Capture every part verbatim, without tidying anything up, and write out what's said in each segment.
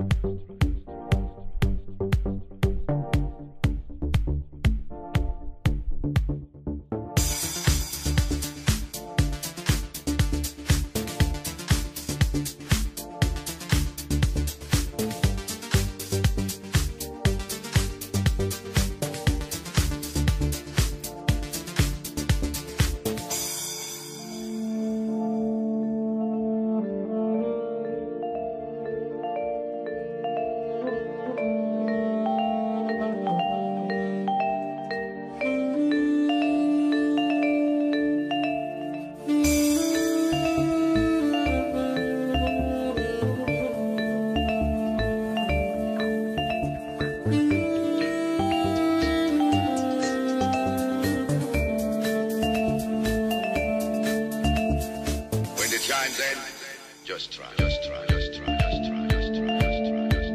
Just try, just try, just try, just try, just try, just try, just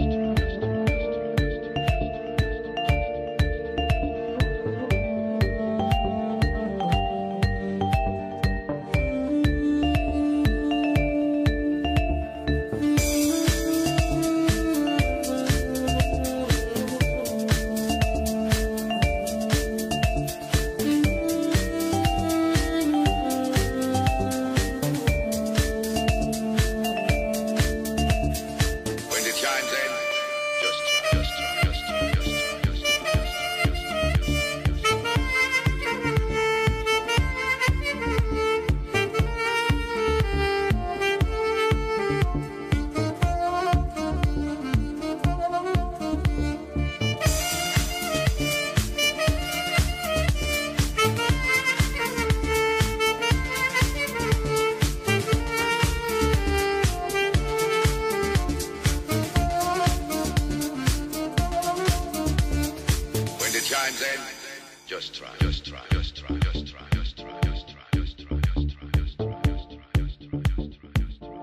Just try, just try, just try, just try, just try, just try, just try, just try, just try, just try, just try, just try, just try, just try,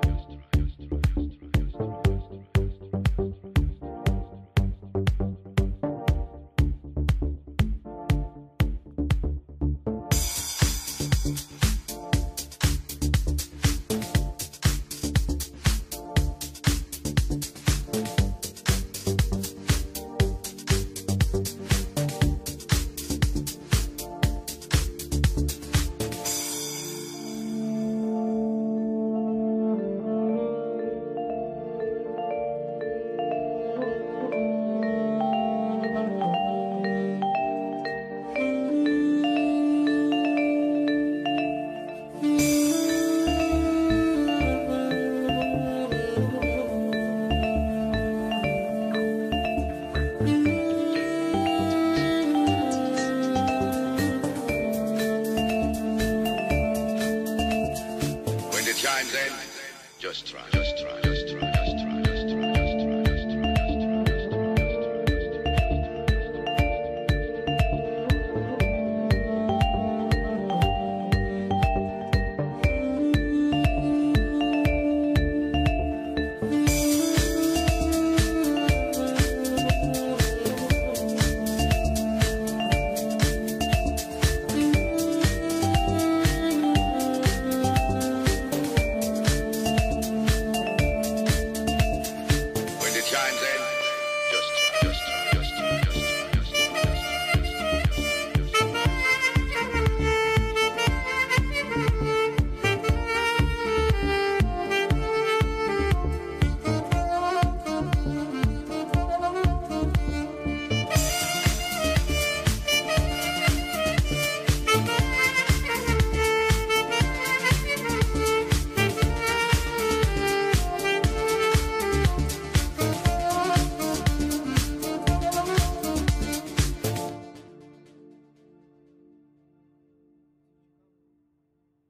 Just try, just try, just try, just try, just try, just try, just try, just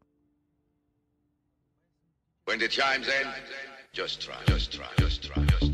When the chimes end, just try, just try, just try, just try.